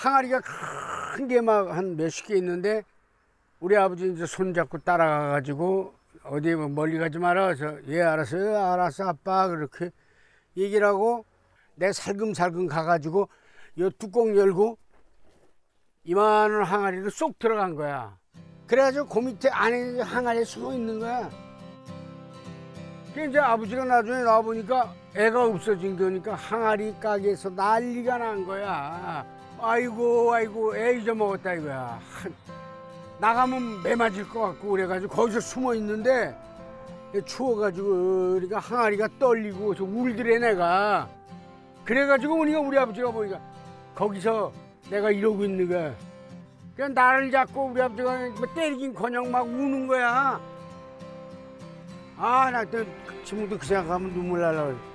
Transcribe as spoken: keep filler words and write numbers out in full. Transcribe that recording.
항아리가 큰 게 막 한 몇십 개 있는데 우리 아버지 이제 손잡고 따라가가지고 어디 뭐 멀리 가지 마라. 그래서 예 알았어요, 알았어 아빠 그렇게 얘기를 하고 내가 살금살금 가가지고 이 뚜껑 열고 이만한 항아리를 쏙 들어간 거야. 그래가지고 그 밑에 안에 항아리에 숨어 있는 거야. 그래서 이제 아버지가 나중에 나와보니까 애가 없어진 거니까 항아리 가게에서 난리가 난 거야. 아이고 아이고 애 잊어먹었다 이거야. 나가면 매 맞을 것 같고 그래가지고 거기서 숨어 있는데 추워가지고 그러니까 항아리가 떨리고 저 울더래 내가. 그래가지고 우리가 우리 아버지가 보니까 거기서 내가 이러고 있는 거야. 그냥 나를 잡고 우리 아버지가 뭐 때리긴커녕 막 우는 거야. 아 나 또 지금도 그 생각하면 눈물 날라.